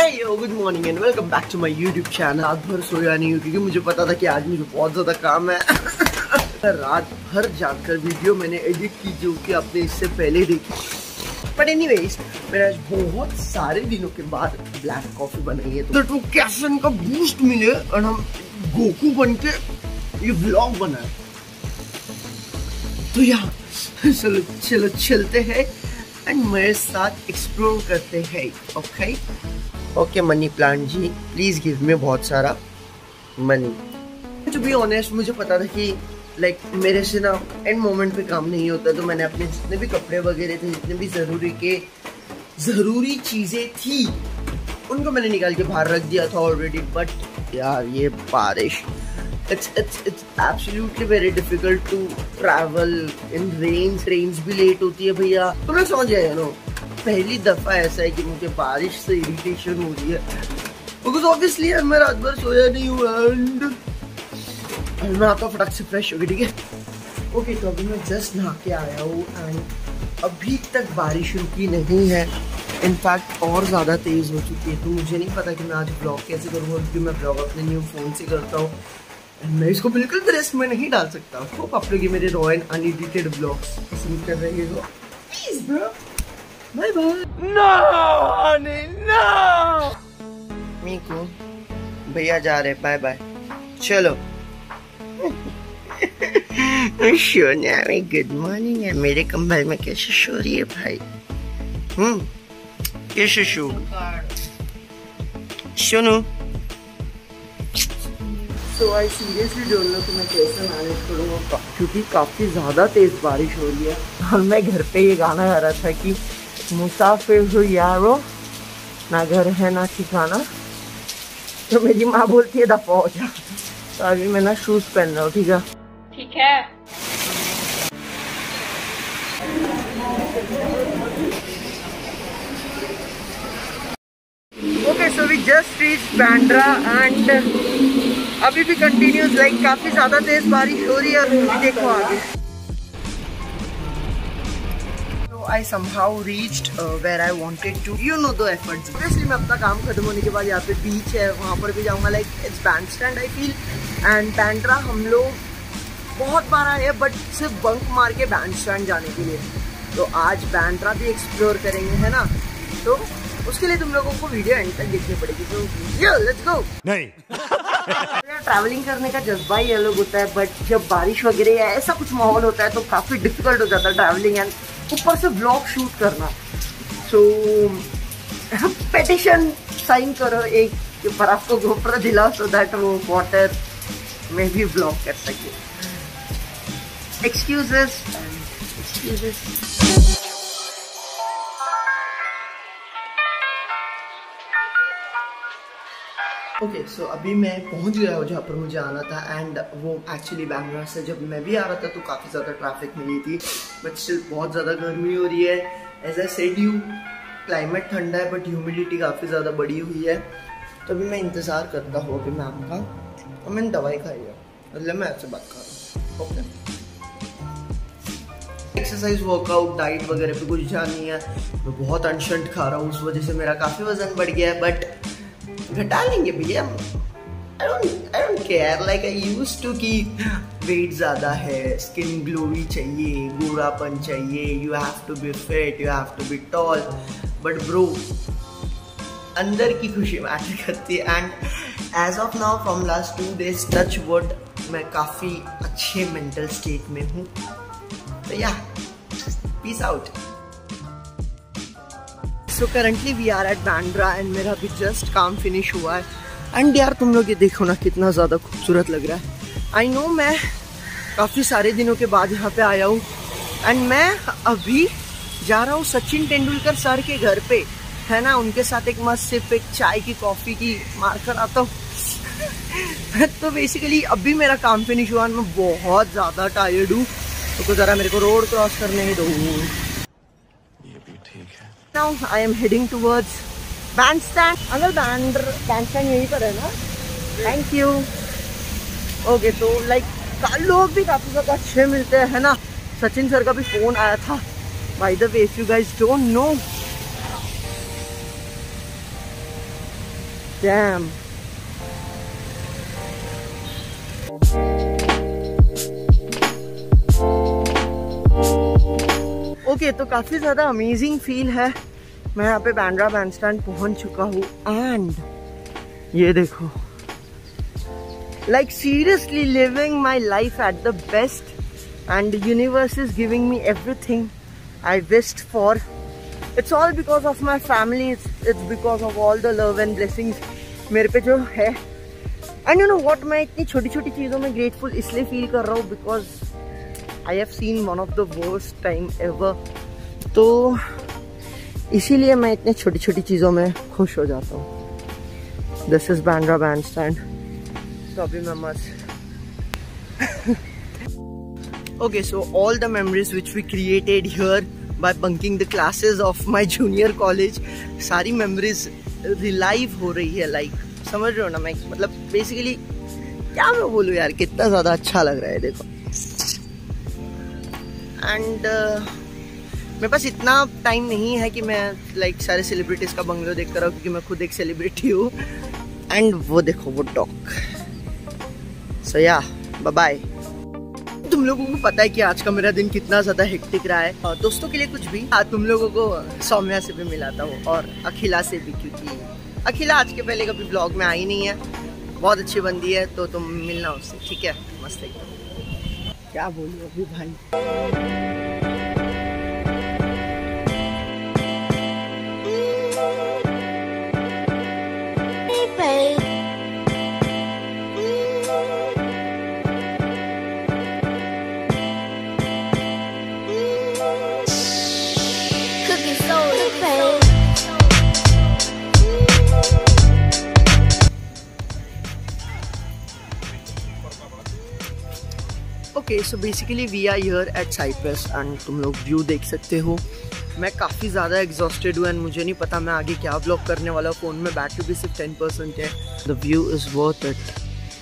Good morning and welcome back to my YouTube channel. रात भर सोया नहीं हूँ क्योंकि मुझे पता था कि आज मुझे बहुत ज़्यादा काम है। रात भर जाकर वीडियो मैंने एडिट की जो कि आपने इससे पहले देखी। बट एनीवेज मैंने आज बहुत सारे दिनों के बाद ब्लैक कॉफ़ी बनाई है तो कैफीन का बूस्ट मिले और हम गोकू बन के ये व्लॉग बनाए। तो यार चलो चलते हैं एंड मेरे साथ एक्सप्लोर करते हैं। Okay money plant ji, please give me बहुत सारा मनी। टू बी ऑनेस्ट मुझे पता था कि लाइक मेरे से ना एंड मोमेंट पे काम नहीं होता, तो मैंने अपने जितने भी कपड़े वगैरह थे, जितने भी ज़रूरी चीज़ें थी उनको मैंने निकाल के बाहर रख दिया था ऑलरेडी। बट यार ये बारिश, it's absolutely very difficult to travel in rains। Trains भी लेट होती है भैया, तो मैं समझ गया नो पहली दफा ऐसा है कि मुझे बारिश से इरिटेशन हो रही है बिकॉज ऑब्वियसली मैं रात भर सोया नहीं हुआ एंड मैं आता हूँ फटाक से फ्रेश हो गया। ठीक है ओके, तो अभी मैं जस्ट नहा के आया हूँ एंड अभी तक बारिश रुकी नहीं है, इनफैक्ट और ज़्यादा तेज़ हो चुकी है। तो मुझे नहीं पता कि मैं आज ब्लॉग कैसे करूँगा क्योंकि मैं ब्लॉग अपने न्यू फ़ोन से करता हूँ। मैं इसको बिल्कुल भी रेस्ट में नहीं डाल सकता। होप आप लोग मेरे रॉ एंड अनएडिटेड ब्लॉग्स पसंद कर रहे हो। Please bro, bye bye. No honey no, Miku भैया जा रहे, बाय बाय। चलो सोना में गुड मॉर्निंग है। मेरे कंबल में कैसे सो रही है भाई? कैसे सो सुनो। तो आई सीरियसली डोंट नो कि मैं कैसे मैनेज करूँगा क्योंकि काफ़ी ज़्यादा तेज़ बारिश हो रही है। और मैं घर पे ये गाना गा रहा था कि मुसाफिर हो यारो, ना घर है ना ठिकाना। तो मेरी माँ बोलती है दफा हो जा। तो अभी मैं ना शूज़ पहन रहा हूँ। ठीक है ठीक है। Okay so we just reach Bandra and अभी भी कंटिन्यूस लाइक काफी ज्यादा तेज बारिश हो रही है। और देखो आगे। So I somehow reached where I wanted to. You know the efforts. Obviously मैं अपना काम खत्म होने के बाद यहाँ पे बीच है वहाँ पर भी जाऊँगा। Like it's Bandstand I feel and Bandra हम लोग बहुत बार आए हैं बट सिर्फ बंक मार के बैंडस्टैंड जाने के लिए। तो आज बांद्रा भी एक्सप्लोर करेंगे है ना, तो उसके लिए तुम लोगों को वीडियो एंड तक देखनी पड़ेगी। तो यो लेट्स गो। नहीं ट्रैवलिंग करने का जज्बा ही अलग होता है बट जब बारिश वगैरह या ऐसा कुछ माहौल होता है तो काफ़ी डिफिकल्ट हो जाता है ट्रैवलिंग एंड ऊपर से व्लॉग शूट करना। सो पेटिशन साइन करो एक पर आपको गोप्रो दिलाओ सो दैट वो वाटर में भी व्लॉग कर सके। एक्सक्यूजेस। ओके सो अभी मैं पहुंच गया हूँ जहाँ पर मुझे आना था एंड वो एक्चुअली बांद्रा से जब मैं भी आ रहा था तो काफ़ी ज़्यादा ट्रैफिक मिली थी बट स्टिल बहुत ज़्यादा गर्मी हो रही है। As I said you climate ठंडा है बट ह्यूमिडिटी काफ़ी ज़्यादा बढ़ी हुई है। तो अभी मैं इंतज़ार करता हूँ अभी मैम का, और मैंने दवाई खाई है मतलब मैं आपसे बात कर रहा हूँ। ओके एक्सरसाइज वर्कआउट डाइट वगैरह पे कुछ ध्यान नहीं है। मैं बहुत अनशंट खा रहा हूँ, उस वजह से मेरा काफ़ी वजन बढ़ गया है बट घटा लेंगे भैया। I don't care like I used to कि वेट ज़्यादा है, स्किन ग्लोवी चाहिए, गोरापन चाहिए, you have to be fit, you have to be tall, but bro अंदर की खुशी मैटर करती है and as of now from last 2 days touch wood मैं काफ़ी अच्छे मेंटल स्टेट में हूँ। तो yeah peace out. So currently we are at Bandra and मेरा अभी जस्ट काम फिनिश हुआ है एंड यार तुम लोग ये देखो ना कितना ज़्यादा खूबसूरत लग रहा है। आई नो मैं काफ़ी सारे दिनों के बाद यहाँ पे आया हूँ एंड मैं अभी जा रहा हूँ सचिन तेंदुलकर सर के घर पे है ना, उनके साथ एक मस्त सिर्फ एक चाय की कॉफ़ी की मार कर आता हूँ। तो बेसिकली अभी मेरा काम फिनिश हुआ, मैं बहुत ज़्यादा टायर्ड हूँ तो ज़रा मेरे को रोड क्रॉस करने ही दो। Now I am heading towards bandstand. Uncle bandstand यहीं पर है ना? Thank you. ओके तो लाइक लोग भी काफ़ी ज़्यादा अच्छे मिलते हैं है ना। सचिन सर का भी फ़ोन आया था। By the way, if you guys don't know, damn. Okay, तो काफी ज्यादा अमेजिंग फील है। मैं यहाँ पे बांद्रा बैंडस्टैंड पहुंच चुका हूँ एंड ये देखो, like seriously living my life at the best and the universe is giving me everything I wished for. It's all because of my family, it's because of all the love and blessings मेरे पे जो है। And you know what, मैं इतनी छोटी छोटी चीज़ों में grateful इसलिए feel कर रहा हूँ because I have seen one of the worst time ever। तो इसीलिए मैं इतने छोटी छोटी चीज़ों में खुश हो जाता हूँ। This is Bandra Bandstand। तो अभी मैं मस्त। Okay, so all the memories which we created here by bunking the classes of my junior college, सारी memories relive हो रही है। like समझ रहे हो ना, मैं मतलब basically क्या मैं बोलूँ यार, कितना ज़्यादा अच्छा लग रहा है देखो। and मेरे पास इतना टाइम नहीं है कि मैं like सारे सेलिब्रिटीज़ का बंगलो देख कर रहा हूँ, क्योंकि मैं खुद एक सेलिब्रिटी हूँ। एंड वो देखो वो डॉग। सो या बाय बाय। तुम लोगों को पता है कि आज का मेरा दिन कितना ज्यादा हेक्टिक रहा है। दोस्तों के लिए कुछ भी, तुम लोगों को सौम्या से भी मिलाता हूँ और अखिला से भी, क्योंकि अखिला आज के पहले कभी ब्लॉग में आई नहीं है। बहुत अच्छी बंदी है, तो तुम मिलना उससे, ठीक है? मस्त एकदम। क्या बोलूँ अभी भाई। Okay, so basically we are here at Cyprus and तुम लोग व्यू देख सकते हो। मैं काफ़ी ज़्यादा एग्जॉस्टेड हूँ एंड मुझे नहीं पता मैं आगे क्या व्लॉग करने वाला हूँ। फ़ोन में बैटरी भी सिर्फ 10% है। The view is worth it.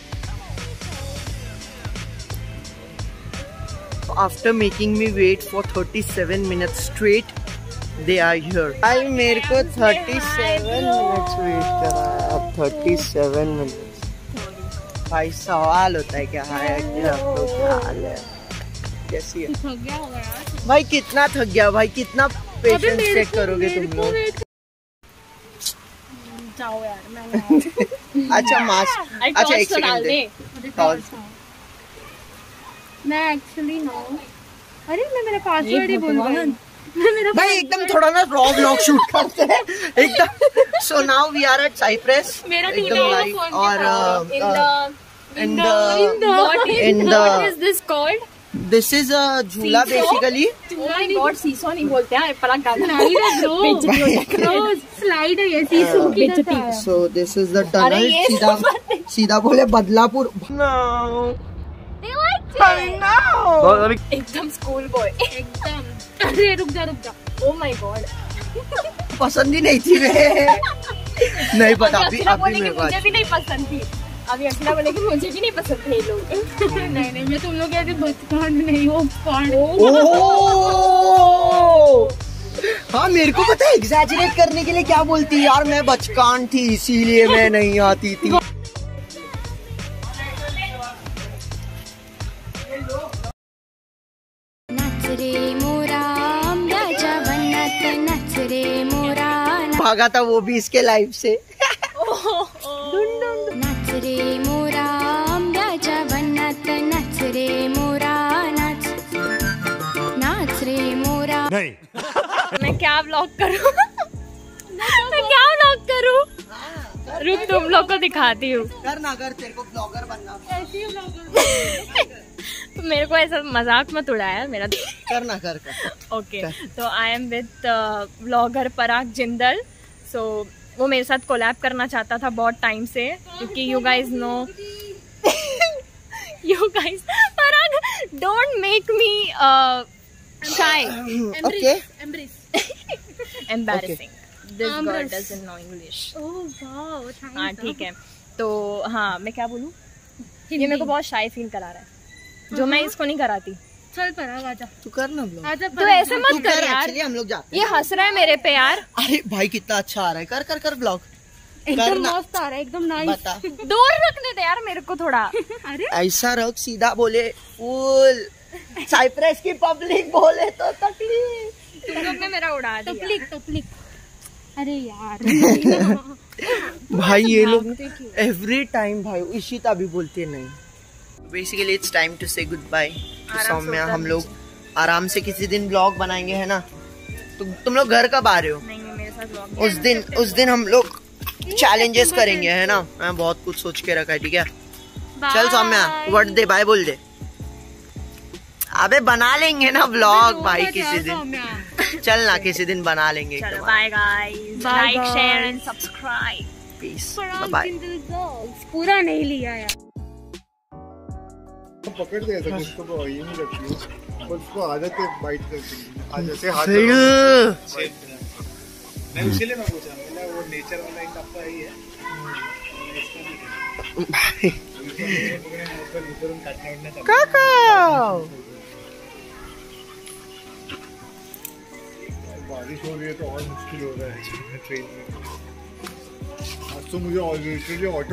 After making me wait for 37 minutes straight they are here. भाई मेरे को 37 मिनट्स वेट करा है। अब 37 मिनट्स। भाई सवाल होता है क्या है आपको, क्या हाल है, कैसी है? थक गया होगा यार भाई, कितना थक गया भाई, कितना पेशेंस चेक करोगे तुम लोग। जाओ यार मैं अच्छा मास्क, अच्छा एक सेकंड दे। मैं एक्चुअली नो, अरे मैं मेरा पासवर्ड ही भूल गई भाई। एकदम थोड़ा ना रॉ व्लॉग शूट करते हैं एकदम। So now we are at Cyprus एकदम लाइव और in the what is this called? This is a झूला basically। Oh my god, seesaw नहीं बोलते हैं, परा गाना स्लाइड है ये सीसो की तरह। So this is the tunnel। सीधा बोले Badlapur. No, they liked it। एकदम स्कूल बॉय एकदम। अरे रुक जा। Oh my god, पसंद ही नहीं थी नहीं पता अभी मुझे भी नहीं पसंद थी। अभी अर्चना बोले कि मुझे भी नहीं पसंद थे लोग। नहीं मैं तुम लोग ऐसे बचकान नहीं हो। हाँ मेरे को पता है एग्जैजरेट करने के लिए क्या बोलती है यार, मैं बचकान थी इसीलिए मैं नहीं आती थी। भागा था वो भी इसके लाइफ से। नहीं मैं क्या व्लॉग करूं? मैं क्या व्लॉग करूं? रुक तुम लोग को दिखाती हूँ। करना कर, तेरे को ब्लॉगर बनना। मेरे को ऐसा मजाक मत उड़ाया मेरा। करना कर। ओके, तो I am with vlogger Parag Jindal. So वो मेरे साथ कोलैब करना चाहता था बहुत टाइम से, क्योंकि you guys know you guys Parag don't make me shy, okay, embarrassing। This girl doesn't know English। Oh wow, हाँ ठीक है। तो हाँ मैं क्या बोलूँ, ये मेरे को बहुत शाई फील करा रहा है, जो मैं इसको नहीं कराती। चल पराग आजा, तू करना ब्लॉग। तो ऐसे मत कर यार, हम लोग जाते ये हंस रहा है मेरे पे यार। अरे भाई कितना अच्छा आ रहा है, कर ब्लॉग। एकदम मस्त आ रहा है, एकदम नाइस। बता। दूर रखने दे यार मेरे को थोड़ा। अरे ऐसा रख, सीधा बोले फूल। साइप्रस की पब्लिक बोले तो तकलीफ। तुम लोग ने मेरा उड़ा दिया। टपलिक। अरे यार भाई ये लोग एवरी टाइम भाई इशिता भी बोलते नहीं। Basically it's time to say goodbye to Saumya. हम लोग आराम से किसी दिन ब्लॉग बनाएंगे, है ना? तुम लोग घर कब आ रहे हो? नहीं मेरे साथ ब्लॉग। उस दिन हम लोग चैलेंजेस करेंगे, है ना? मैं बहुत कुछ सोच के रखा है, ठीक है? चल सौम्या वर्ड दे, बाय बोल दे। अबे बना लेंगे ना ब्लॉग भाई किसी दिन। चल ना किसी दिन बना लेंगे। चलो bye guys, like share and subscribe, peace, bye. पूरा नहीं लिया यार। पकड़ दे ऐसा कुछ तो ये नहीं रखती हूँ, बस उसको आदत है बाइट करती है। आज ऐसे हाथ नहीं, इसीलिए मैं पूछा, मैंने वो नेचर वाला एक आपका ही है काका। बारिश हो रही है तो और मुश्किल हो रहा है ट्रेन में। आज तो मुझे ऑलरेडी ऑटो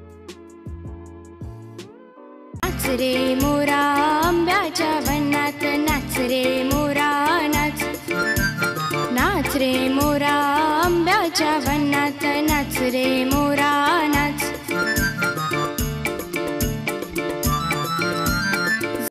नाच रे मोरा आंब्याच्या वनात, नाच रे मोरा नाच, नाच रे मोरा आंब्याच्या वनात, नाच रे मोरा